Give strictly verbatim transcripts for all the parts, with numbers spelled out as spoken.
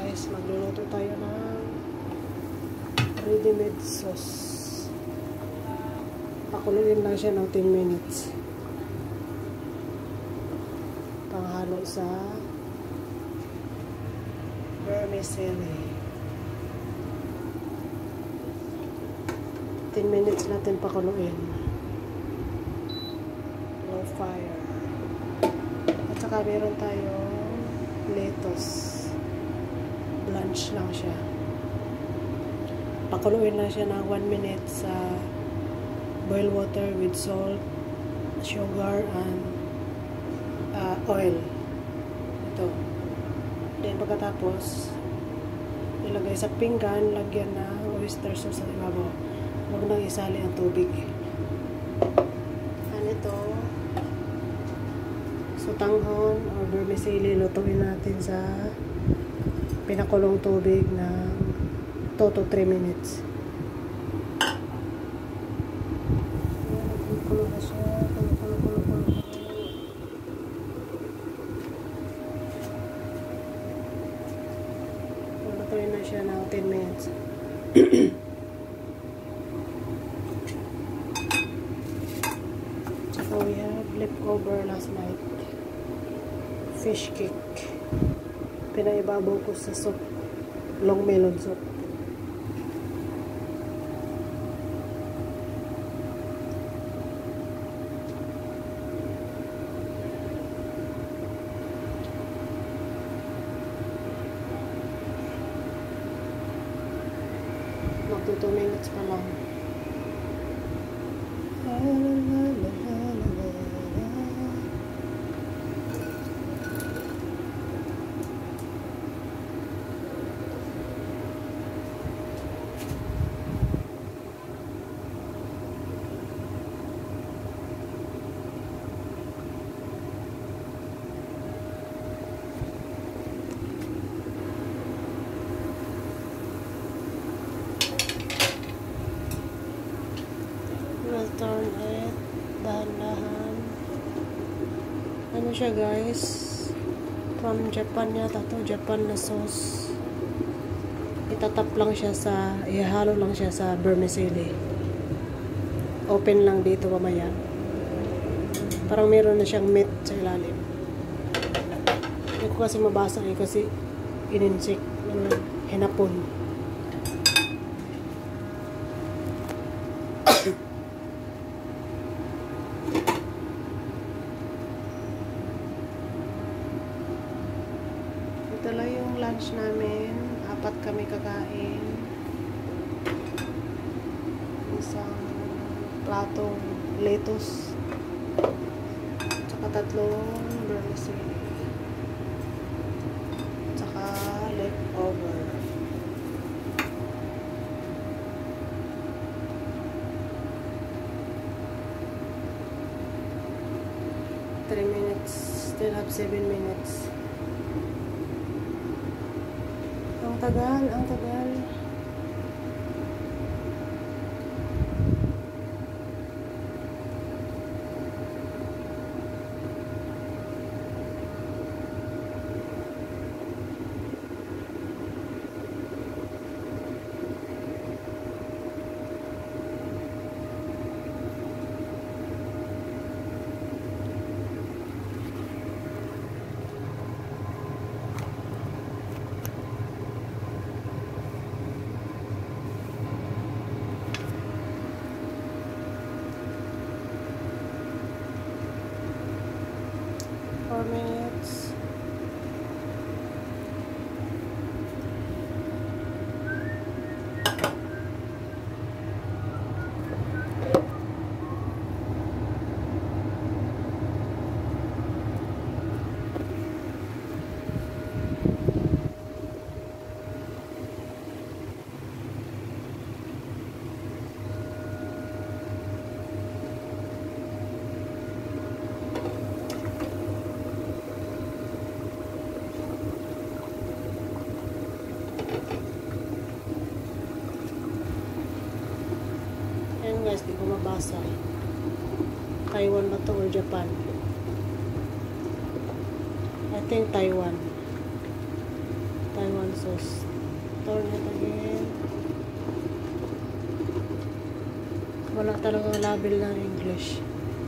guys, magluluto tayo ng ready-made sauce. Pakuluin lang siya ng ten minutes. Panghalo sa vermicelli. ten minutes natin pakuluin. Low fire. At saka meron tayong lettuce. Blanch lang siya. Pakuluin lang siya ng one minute sa boiled water with salt, sugar, and uh, oil. Ito. Then pagkatapos, ilagay sa pinggan, lagyan ng oyster sauce sa ibabaw. Huwag nang isali ang tubig. Ano ito? Sutanghon or vermicelli, lutuin natin sa pinakulong tubig ng two to three minutes. Kulo na siya. Kulo, kulo, kulo, kulo. Lutuin na siya ng ten minutes. So we have leftover last night fish cake. Pinaibabaw ko sa soup, long melon soup. Magto two minutes pa lang. Turn it dahan-dahan. Ano siya guys, from Japan yata to, Japan na sauce. Itatap lang siya sa, ihalo lang siya sa vermicelli. Open lang dito mamaya. Parang meron na siyang meat sa ilalim. Hindi ko kasi mabasa eh, kasi ininsik ng hinapon. Ito lang yung lunch namin. Apat kami kakain. Isang platong lettuce. Tsaka tatlong vermicelli. Tsaka leftover. three minutes. Still have seven minutes. Ang tagal, ang tagal. four minutes. Guys, di ko mabasa. Taiwan ba to or Japan? I think Taiwan. Taiwan sauce. Turn it again. Wala talagang label ng English.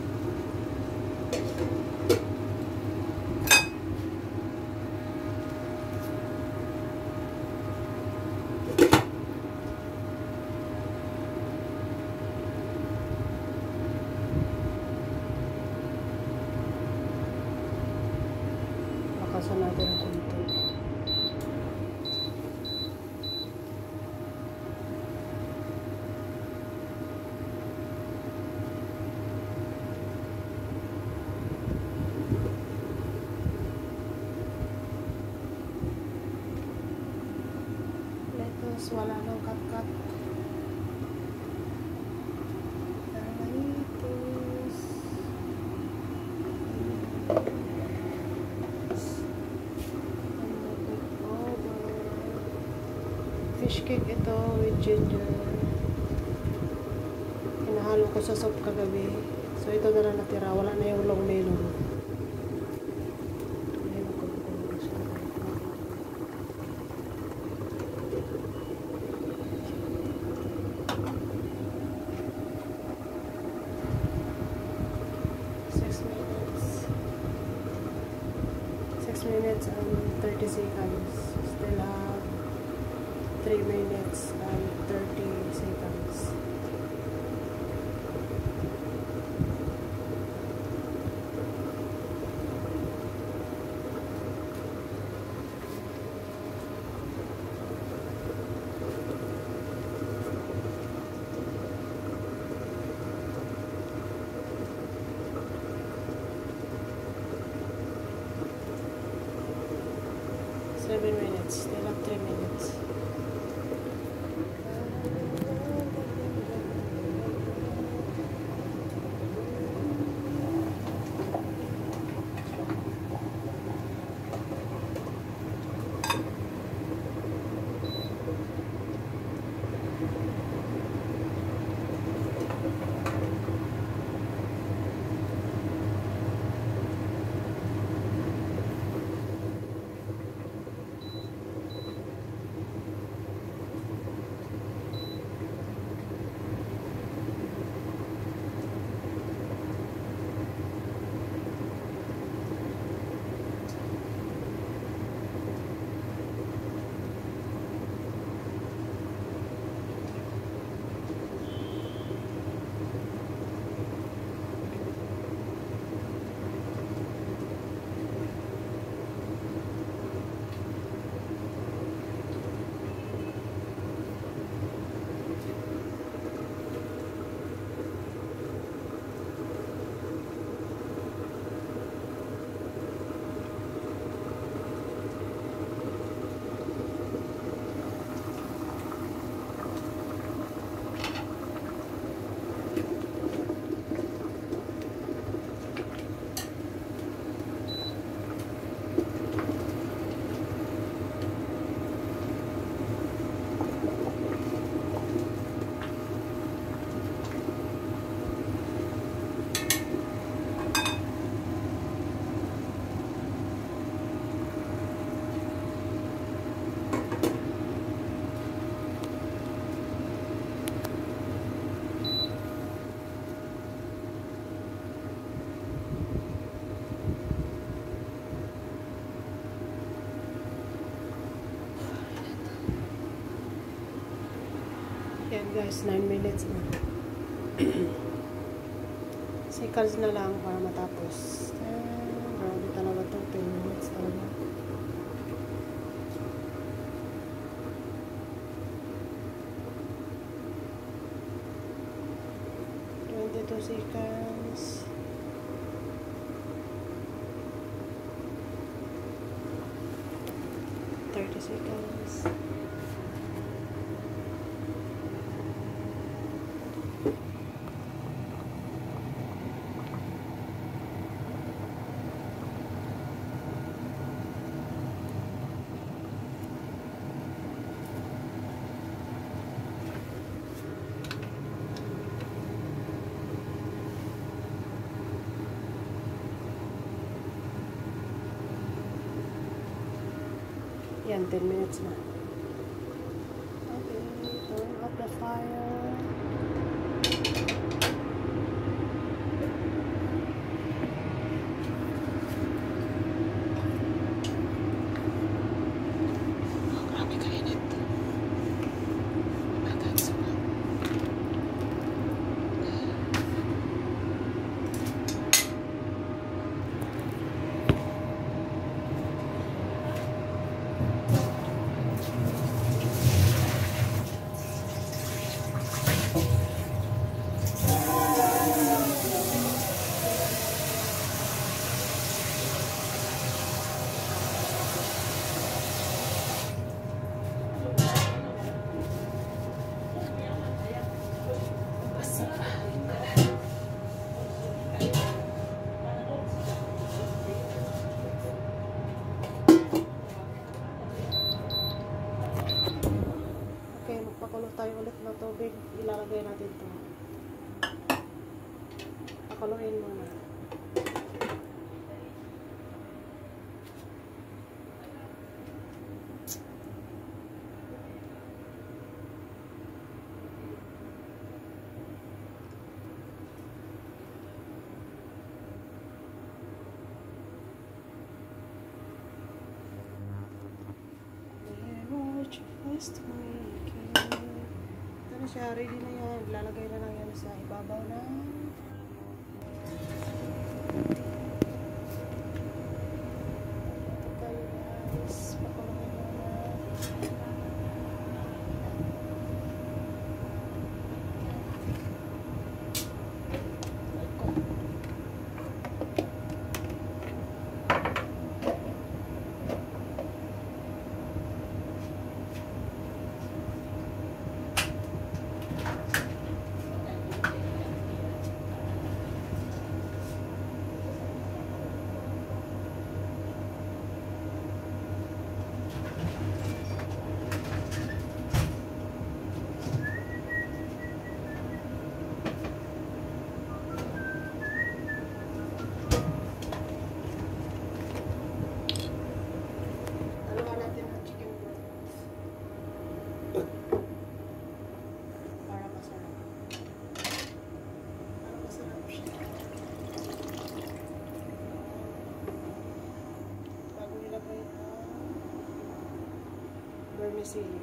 Lakasan natin ang konti. Lettuce, wala nang cut-cut. Fish cake ito with ginger. Hinahalo ko sa soup kagabi. So ito na lang natira. Wala na yung long melon. Six minutes. Six minutes and thirty seconds. Still have three minutes and thirty seconds. Seven minutes. Still have three minutes. Yan guys, nine minutes na. Seconds na lang para matapos. Eh, grabe talaga to. ten minutes talaga. twenty-two seconds. thirty seconds. Yan, ten minutes na. Okay, turn off the fire. Oh, grabe kainit. Natin sa mga. Magpakulo tayo ulit ng tubig. Ilalagay natin ito. Pakuluin muna. First week. Ito na siya, ready na yan. Lalagay na lang yan sa ibabaw na ito tayo guys. Pakulungin mo na. Vermicelli.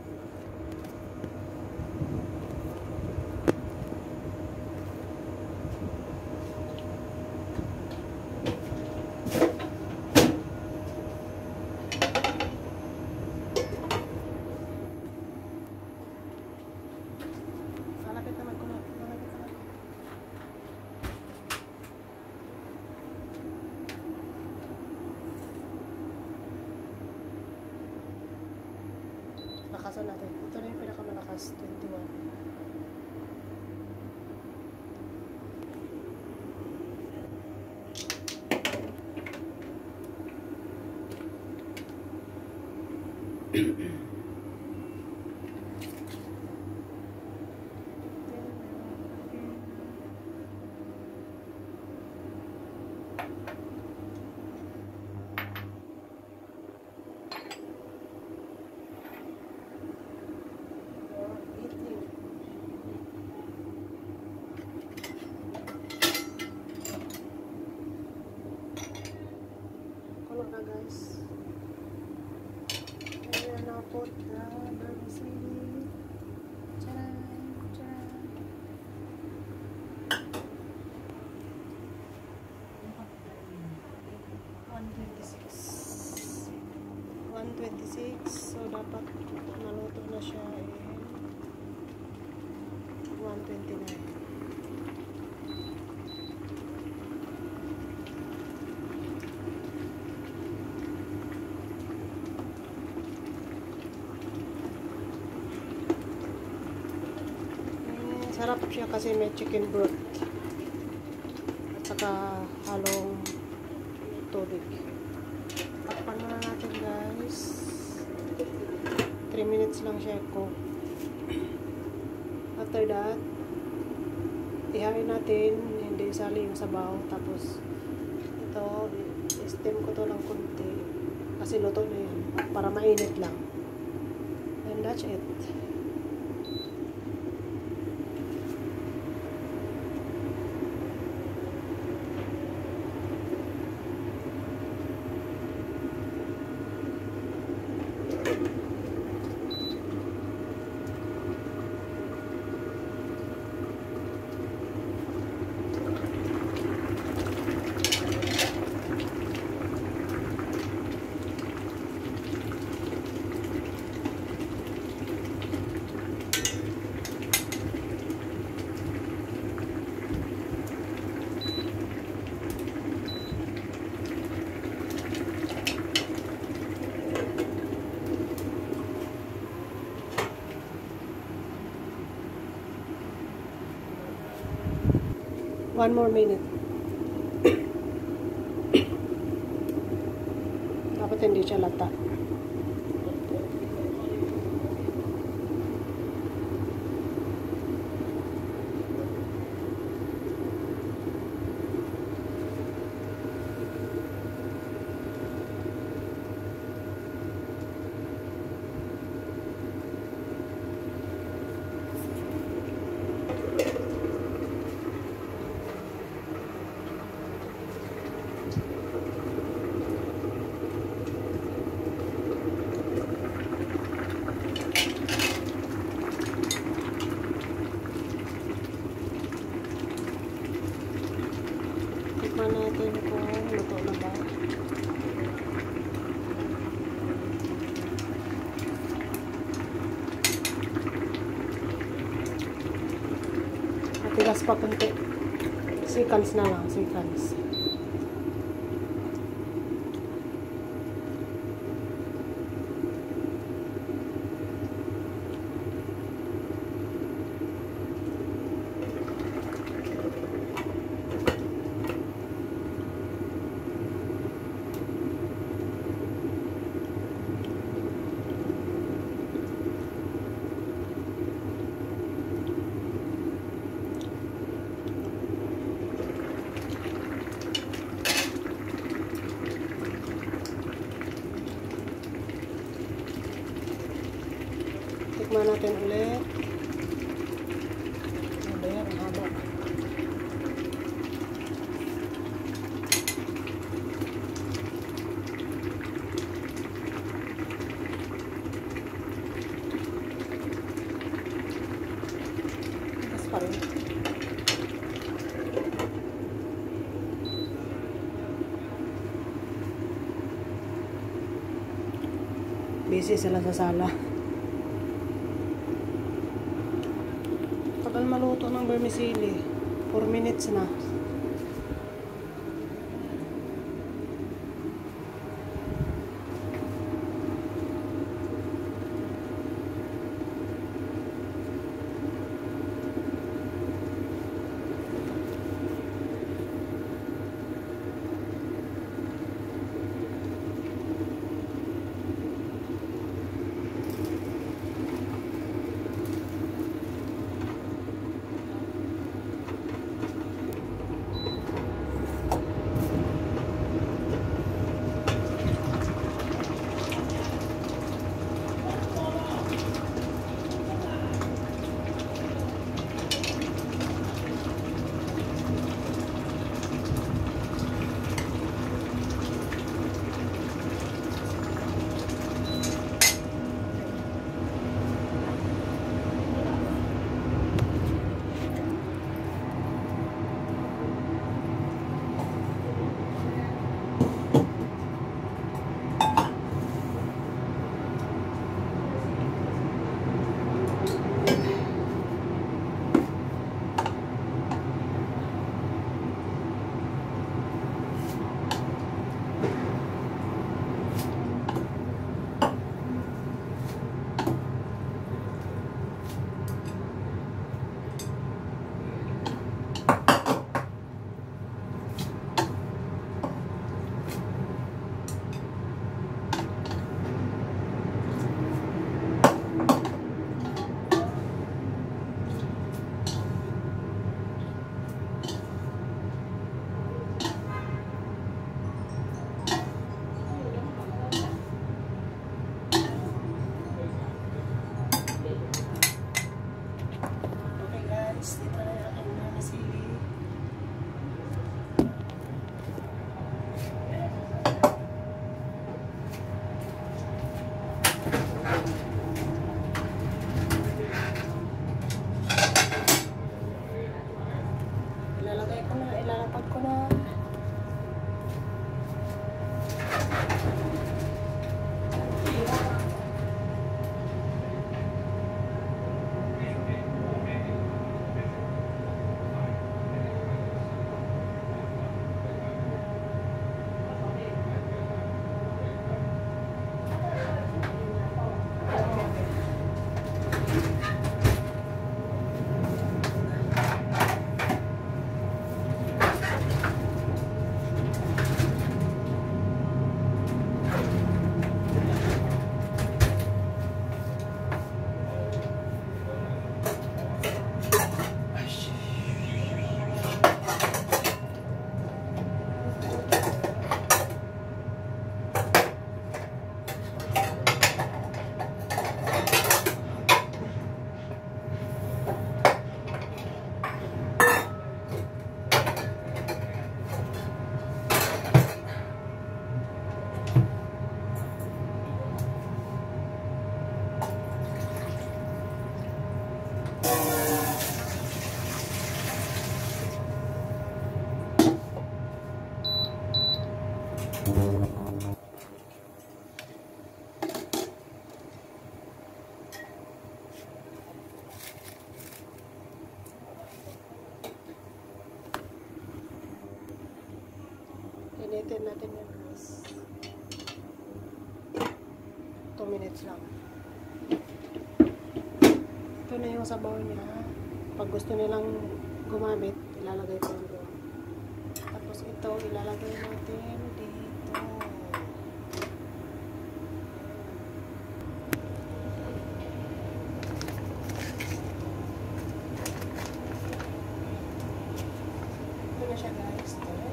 Malapit na magkulo. Malapit na. Lakasan natin. Ito na yung pinakamalakas, twenty-one. Na guys, ayan na po na vermicelli. Charan, charan. one twenty-six. one twenty-six. So dapat naluto na siya in one twenty-nine. Sarap siya kasi may chicken broth at saka halong tubig. Takpan muna natin guys. three minutes lang siya cook. After that, ihain natin, hindi isali yung sabaw. Tapos ito, i-steam ko to ng konti kasi luto na yun. Para mainit lang. And that's it. One more minute. Dapat hindi siya lata. Tikman natin kung luto na ba. Matigas pa kunti. Seconds na lang, seconds. Tikman natin ulit. Ano yan? Ang haba. Tigas pa rin. Busy sila sa sala. Tagal maluto ng vermicelli. four minutes na. Hintayin natin yan guys. two minutes lang. Ito na yung sabaw niya. Pag gusto nilang gumamit, ilalagay ko yung doon. Tapos ito, ilalagay natin dito. Ito na siya guys.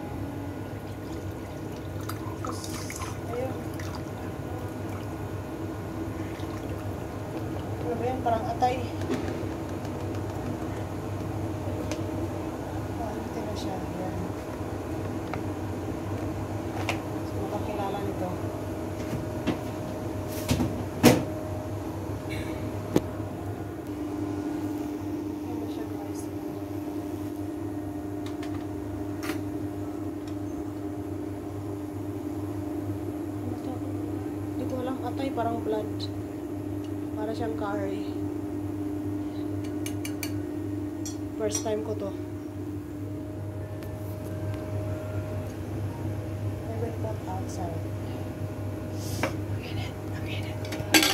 Tapos, ayun. Ano ba yan? Parang atay. Ito na siya. Ayan. So, makakilala nito. Ayan na siya guys. Hindi ko alam. Atay parang blood. Para siyang curry. First time ko to. I will put outside. Again it. Again it.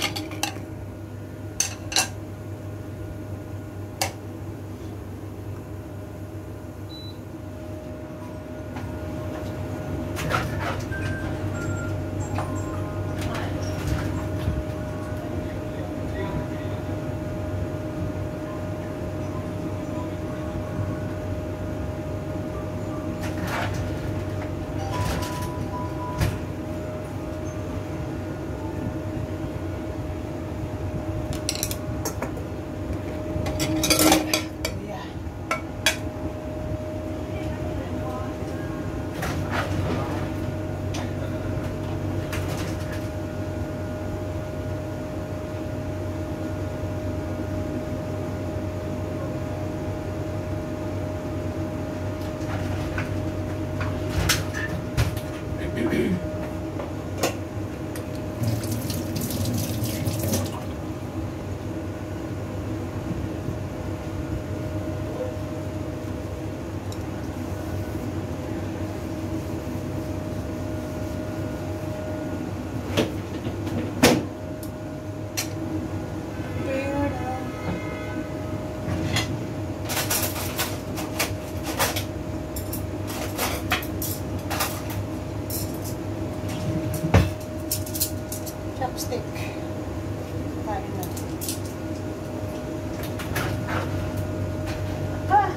Chopstick. Kain na. Ah!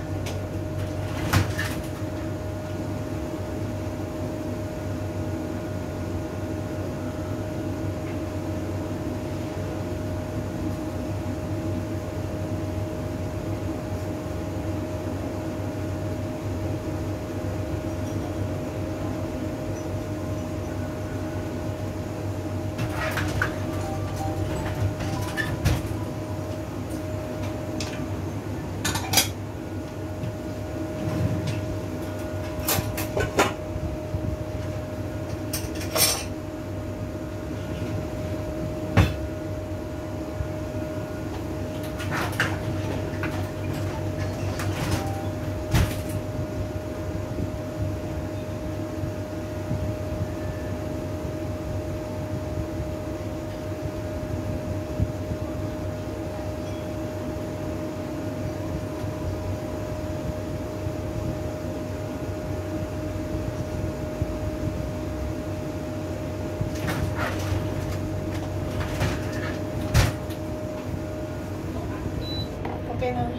Okay na.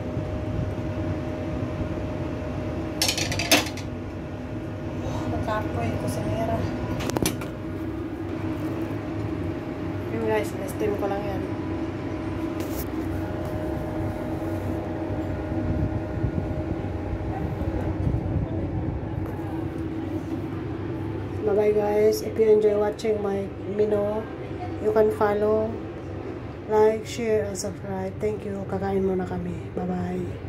Nakapoy ko sa mera. Yun guys, na-steam ko lang yan. Bye bye guys. If you enjoy watching my menu, you can follow, like, share, and subscribe. Thank you. Kakain muna kami. Bye bye.